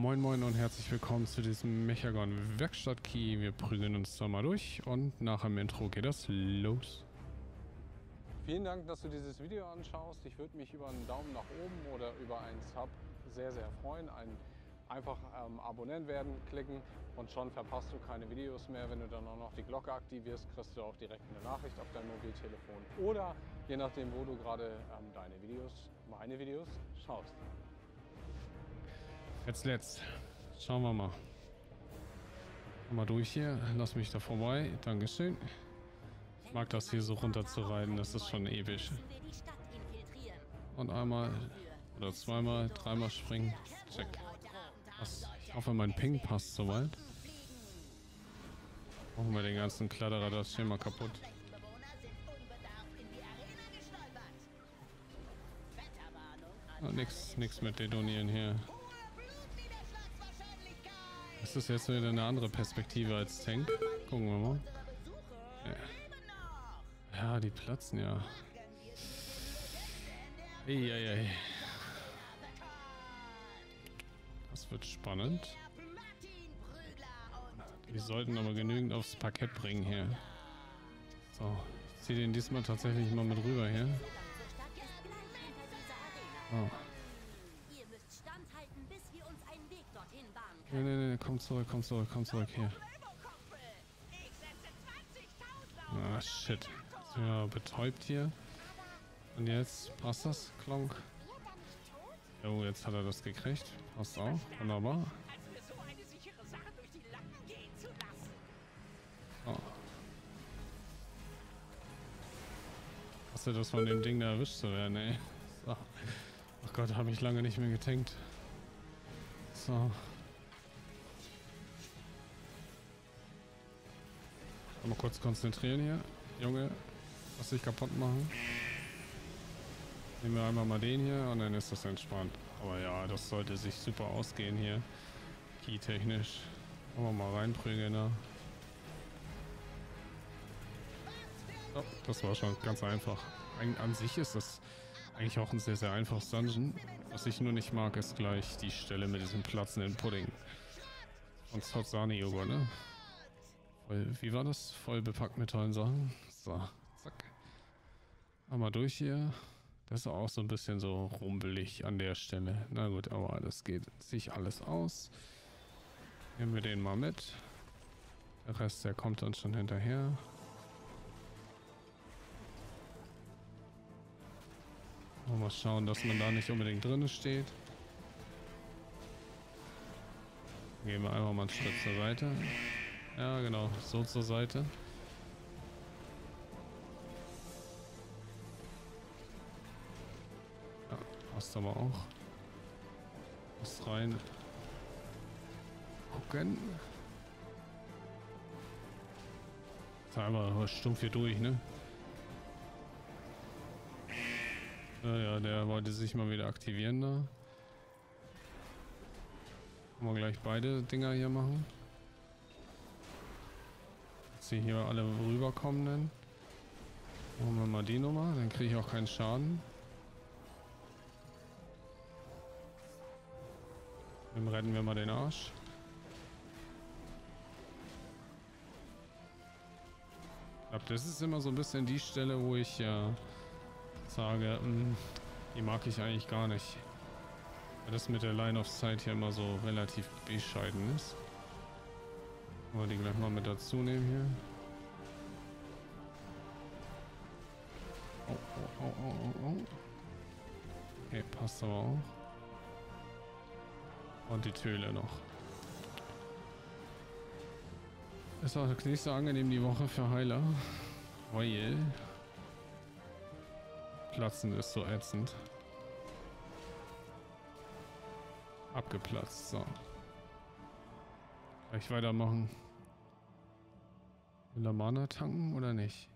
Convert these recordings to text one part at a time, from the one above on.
Moin Moin und herzlich willkommen zu diesem Mechagon Werkstatt Key. Wir prügeln uns da mal durch und nach dem Intro geht das los. Vielen Dank, dass du dieses Video anschaust. Ich würde mich über einen Daumen nach oben oder über einen Sub sehr, sehr freuen. Einfach Abonnent werden, klicken und schon verpasst du keine Videos mehr. Wenn du dann auch noch die Glocke aktivierst, kriegst du auch direkt eine Nachricht auf dein Mobiltelefon oder je nachdem, wo du gerade meine Videos schaust. Let's. Schauen wir mal. Mal durch hier. Lass mich da vorbei. Dankeschön. Ich mag das hier so runter zu reiten. Das ist schon ewig. Und einmal oder zweimal, dreimal springen. Check. Ich hoffe, mein Ping passt soweit. Machen wir den ganzen Kladderer das Schema kaputt. Oh, nix mit Detonieren hier. Das ist jetzt wieder eine andere Perspektive als Tank. Gucken wir mal. Ja, die platzen ja. Eieiei. Das wird spannend. Die sollten aber genügend aufs Parkett bringen hier. So, ich ziehe den diesmal tatsächlich mal mit rüber hier. Oh. Nee, komm zurück hier. Ah, shit. Ja, betäubt hier. Und jetzt passt das, Klonk. Oh, jetzt hat er das gekriegt. Passt auch. Wunderbar. Oh. Hast du das von dem Ding da erwischt zu werden, ey? So. Ach Gott, habe ich lange nicht mehr getankt. So. Mal kurz konzentrieren hier. Junge, lass dich kaputt machen. Nehmen wir einmal mal den hier und dann ist das entspannt. Aber ja, das sollte sich super ausgehen hier. Key-technisch. Wollen wir mal reinprügeln da. Oh, das war schon ganz einfach. An sich ist das eigentlich auch ein sehr, sehr einfaches Dungeon. Was ich nur nicht mag, ist gleich die Stelle mit diesem platzenden Pudding. Und Sahne-Joghurt, ne? Wie war das? Voll bepackt mit tollen Sachen. So, zack. Einmal durch hier. Das ist auch so ein bisschen so rumpelig an der Stelle. Na gut, aber das geht sich alles aus. Nehmen wir den mal mit. Der Rest, der kommt dann schon hinterher. Mal schauen, dass man da nicht unbedingt drin steht. Gehen wir einfach mal einen Schritt zur Seite. Ja, genau, so zur Seite. Ja, passt aber auch. Muss rein. Gucken. Ist einfach stumpf hier durch, ne? Ja, der wollte sich mal wieder aktivieren da. Können wir gleich beide Dinger hier machen. Dass sie hier alle rüberkommen dann. Machen wir mal die Nummer, dann kriege ich auch keinen Schaden. Dann retten wir mal den Arsch. Ich glaube, das ist immer so ein bisschen die Stelle, wo ich ja sage, die mag ich eigentlich gar nicht. Weil das mit der Line of Sight hier immer so relativ bescheiden ist. Wollen wir die gleich mal mit dazu nehmen hier. Oh. Okay, passt aber auch. Und die Töle noch. Ist auch nicht so angenehm die Woche für Heiler. Weil Platzen ist so ätzend. Abgeplatzt, so. Gleich weitermachen. Will er Mana tanken oder nicht?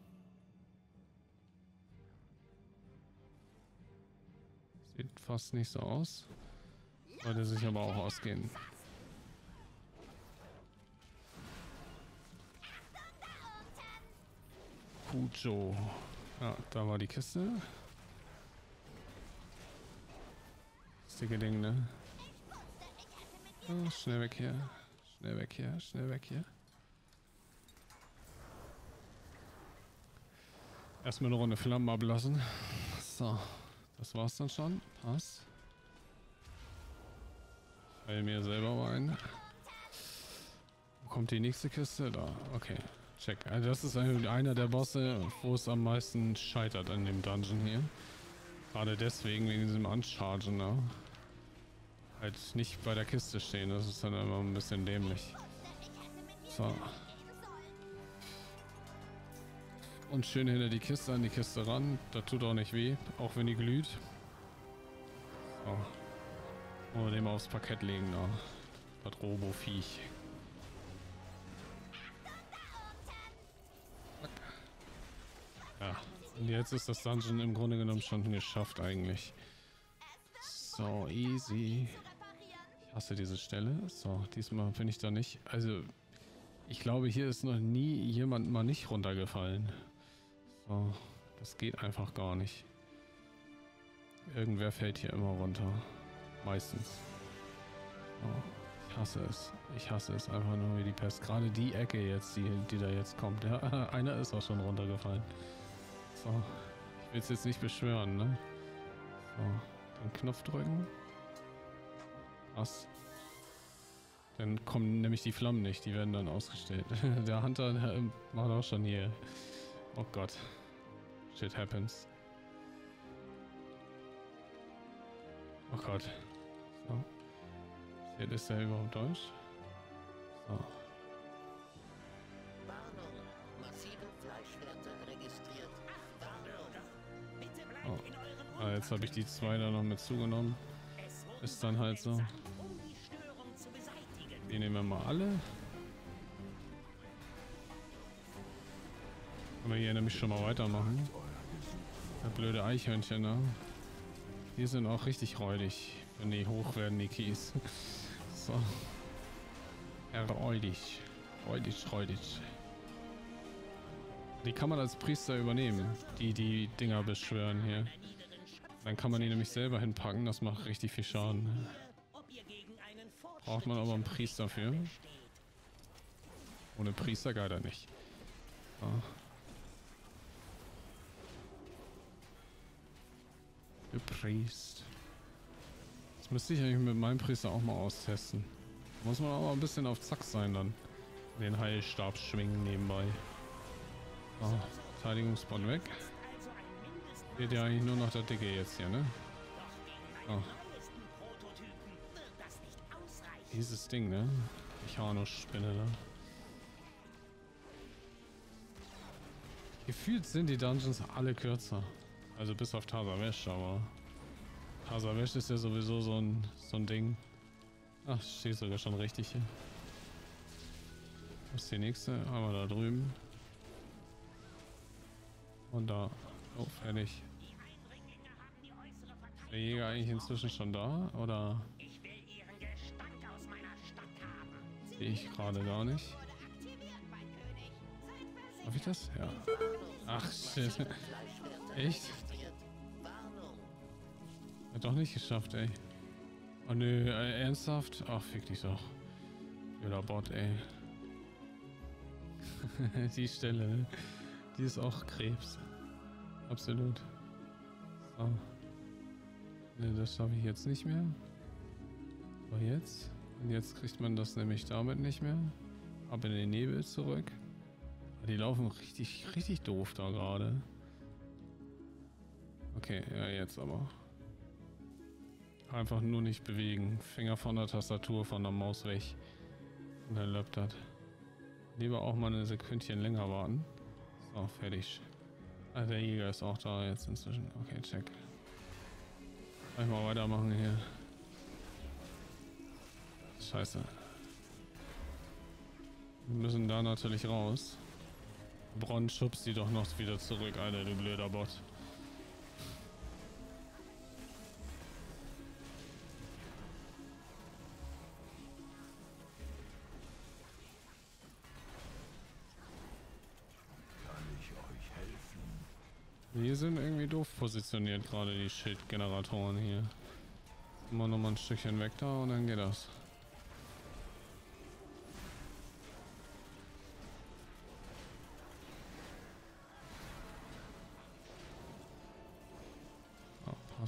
Sieht fast nicht so aus. Sollte sich aber auch ausgehen. Pujo. Ja, da war die Kiste. Das dicke Ding, ne? Oh, schnell weg hier. Schnell weg hier. Schnell weg hier. Erstmal eine Runde Flammen ablassen. So. Das war's dann schon. Passt. Ich heile mir selber mal ein. Wo kommt die nächste Kiste? Da. Okay. Check. Also das ist einer der Bosse, wo es am meisten scheitert an dem Dungeon hier. Gerade deswegen, wegen diesem Unchargen, ne? Halt nicht bei der Kiste stehen, das ist dann immer ein bisschen dämlich. So. Und schön hinter die Kiste, an die Kiste ran. Das tut auch nicht weh, auch wenn die glüht. So. Oder den mal aufs Parkett legen, da. Das Robo-Viech. Ja. Und jetzt ist das Dungeon im Grunde genommen schon geschafft eigentlich. So, easy. Ich hasse diese Stelle. So, diesmal bin ich da nicht. Also, ich glaube, hier ist noch nie jemand mal nicht runtergefallen. So, das geht einfach gar nicht. Irgendwer fällt hier immer runter. Meistens. Oh, ich hasse es. Ich hasse es einfach nur wie die Pest. Gerade die Ecke jetzt, die da jetzt kommt. Ja, einer ist auch schon runtergefallen. So, ich will es jetzt nicht beschwören, ne? So, den Knopf drücken. Was? Dann kommen nämlich die Flammen nicht, die werden dann ausgestellt. Der Hunter, der macht auch schon hier. Oh Gott. Shit happens. Oh Gott. So. Ist der überhaupt Deutsch? So. Oh. Ah, jetzt habe ich die zwei da noch mit zugenommen. Ist dann halt so. Die nehmen wir mal alle. Können wir hier nämlich schon mal weitermachen. Der blöde Eichhörnchen, ne? Die sind auch richtig räudig, wenn die hoch werden, die Keys. So. Räudig. Räudig. Die kann man als Priester übernehmen, die Dinger beschwören hier. Dann kann man die nämlich selber hinpacken, das macht richtig viel Schaden. Braucht man aber einen Priester für. Ohne Priester geht er nicht. So. Der Priest. Das müsste ich eigentlich mit meinem Priester auch mal austesten. Muss man aber ein bisschen auf Zack sein dann. Den Heilstab schwingen nebenbei. Oh, Verteidigungsbond weg. Geht ja eigentlich nur noch der Dicke jetzt hier, ne? Oh. Dieses Ding, ne? Mechanospinne da. Gefühlt sind die Dungeons alle kürzer. Also bis auf Tazavesh, aber Tazavesh ist ja sowieso so ein Ding. Ach, steht sogar schon richtig hier. Was ist die nächste? Einmal da drüben. Und da. Oh, fertig. Ist der Jäger eigentlich inzwischen schon da? Oder? Sehe ich gerade gar nicht. Darf ich das? Ja. Ach, shit. Echt? Hat doch nicht geschafft, ey. Oh nö, ernsthaft? Ach, fick dich doch. Blöder Bot, ey. Die Stelle, ne? Die ist auch Krebs. Absolut. So. Ne, das schaffe ich jetzt nicht mehr. Aber jetzt? Und jetzt kriegt man das nämlich damit nicht mehr. Ab in den Nebel zurück. Die laufen richtig doof da gerade. Okay, ja jetzt aber. Einfach nur nicht bewegen. Finger von der Tastatur, von der Maus weg. Und dann läuft das. Lieber auch mal eine Sekündchen länger warten. So, fertig. Ah, der Jäger ist auch da jetzt inzwischen. Okay, check. Gleich mal weitermachen hier. Scheiße. Wir müssen da natürlich raus. Bronn schubst die doch noch wieder zurück, Alter, du blöder Bot. Die sind irgendwie doof positioniert, gerade die Schildgeneratoren hier. Immer noch mal ein Stückchen weg da und dann geht das.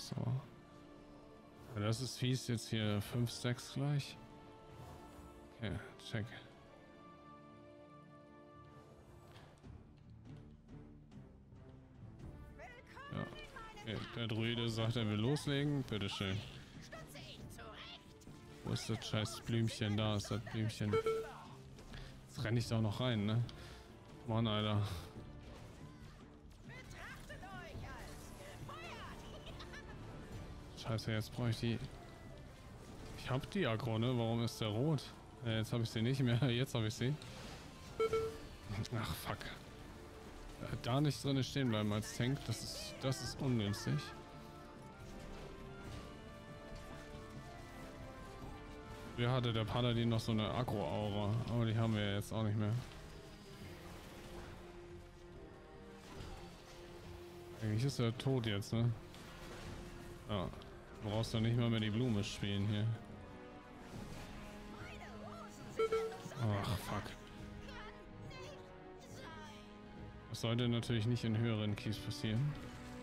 krass, aber. Ja, das ist fies, jetzt hier 5 Stacks gleich. Okay, check. Ja. Okay, der Druide sagt, er will loslegen. Bitteschön. Wo ist das scheiß Blümchen? Da ist das Blümchen. Jetzt renne ich da auch noch rein, ne? Mann, Alter. Scheiße, jetzt brauche ich die. Ich hab die Aggro, ne? Warum ist der rot? Jetzt habe ich sie nicht mehr. Jetzt habe ich sie. Ach, fuck. Da nicht drin stehen bleiben als Tank, das ist ungünstig. Früher hatte der Paladin noch so eine Aggro-Aura, aber die haben wir jetzt auch nicht mehr. Eigentlich ist er tot jetzt, ne? Ja, du brauchst doch nicht mal mehr die Blume spielen hier. Ach, fuck. Das sollte natürlich nicht in höheren Keys passieren.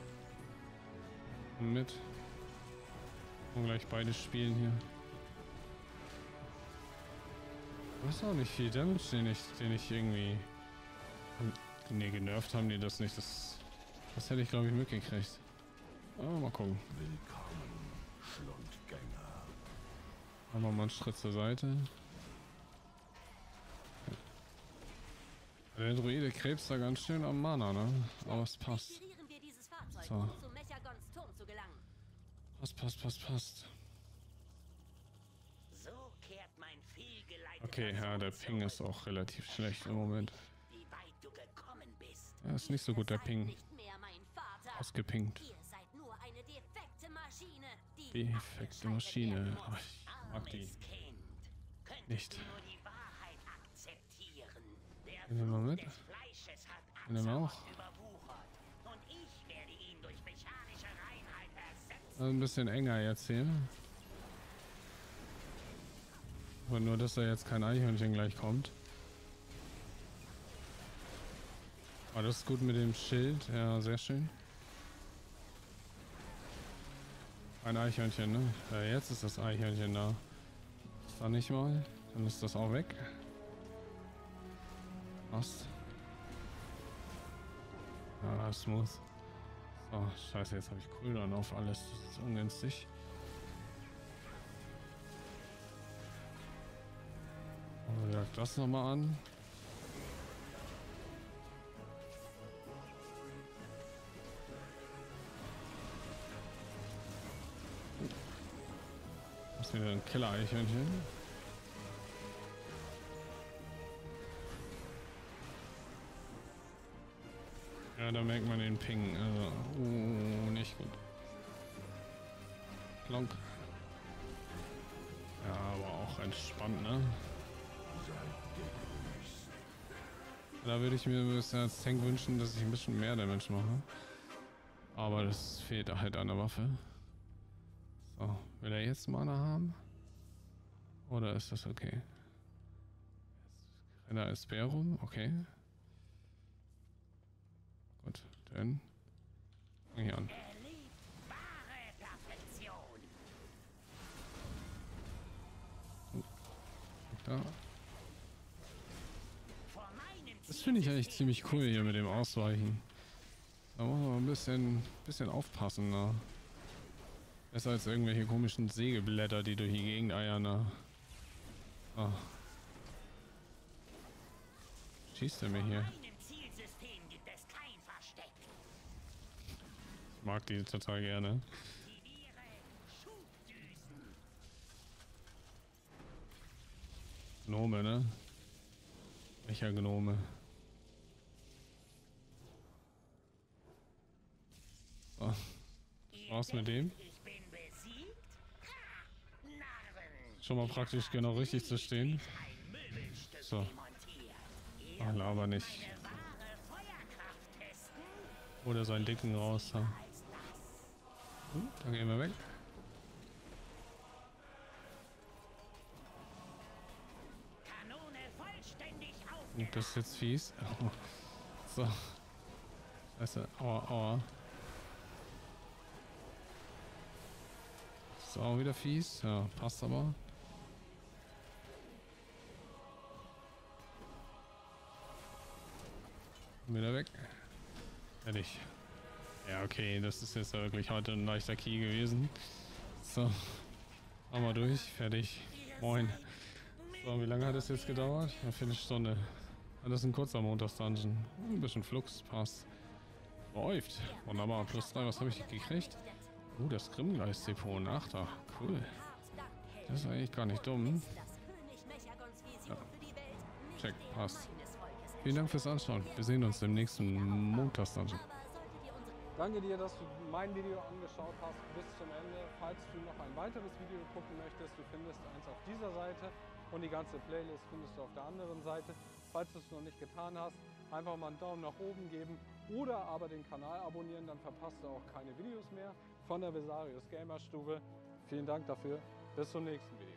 Mit. Und gleich beide spielen hier. Das ist auch nicht viel Damage, den ich irgendwie. Ne, genervt haben die das nicht. Das hätte ich, glaube ich, mitgekriegt. Aber mal gucken. Willkommen, Schlundgänger. Machen wir mal einen Schritt zur Seite. Der Druide krebst da ganz schön am Mana, ne? Aber es passt. So. Passt. Okay, ja, der Ping ist auch relativ schlecht im Moment. Ja, ist nicht so gut, der Ping. Ausgepinkt. Defekte Maschine. Oh, ich mag die nicht. Nehmen wir mit. Nehmen wir auch. Ein bisschen enger jetzt hier. Aber nur, dass da jetzt kein Eichhörnchen gleich kommt. Aber das ist gut mit dem Schild. Ja, sehr schön. Ein Eichhörnchen, ne? Ja, jetzt ist das Eichhörnchen da. Ist da nicht mal. Dann ist das auch weg. Was? Ah, smooth. So, scheiße, jetzt habe ich Cooldown auf alles. Das ist ungünstig. Also, das nochmal an. Das ist wieder ein Killer-Eichhörnchen. Ja, da merkt man den Ping. Also, nicht gut. Klonk. Ja, aber auch entspannt, ne? Da würde ich mir ein bisschen als Tank wünschen, dass ich ein bisschen mehr Damage mache. Aber das fehlt halt an der Waffe. So, will er jetzt Mana haben? Oder ist das okay? Renner ist Bär rum, okay. Gut, dann fang ich an. Da. Das finde ich eigentlich ziemlich cool hier mit dem Ausweichen. Da muss man ein bisschen aufpassen. Ne? Besser als irgendwelche komischen Sägeblätter, die durch die Gegend eiern. Ne? Ah. Schießt er mir hier? Ich mag die total gerne. Gnome, ne? Welcher Gnome? So. Was mit dem? Schon mal praktisch genau richtig zu stehen. So. Ach, laber nicht. Oder seinen Dicken raus. Da. Dann gehen wir weg. Und das ist jetzt fies. Oh. So. Scheiße. Aua, aua. ist auch wieder fies. Ja, passt aber. Wieder weg. Fertig. Ja, okay, das ist jetzt wirklich heute ein leichter Key gewesen. So. Einmal durch. Fertig. Moin. So, wie lange hat es jetzt gedauert? Eine Viertelstunde. Das ist ein kurzer Montags-Dungeon. Ein bisschen Flux. Passt. Läuft. Wunderbar. Plus 3. Was habe ich gekriegt? Das Grimmgeist-Depot. Ein Achter. Cool. Das ist eigentlich gar nicht dumm. Ja. Check. Passt. Vielen Dank fürs Anschauen. Wir sehen uns im nächsten Montags-Dungeon. Danke dir, dass du mein Video angeschaut hast bis zum Ende. Falls du noch ein weiteres Video gucken möchtest, du findest eins auf dieser Seite und die ganze Playlist findest du auf der anderen Seite. Falls du es noch nicht getan hast, einfach mal einen Daumen nach oben geben oder aber den Kanal abonnieren, dann verpasst du auch keine Videos mehr von der Vesarius Gamer Stube. Vielen Dank dafür. Bis zum nächsten Video.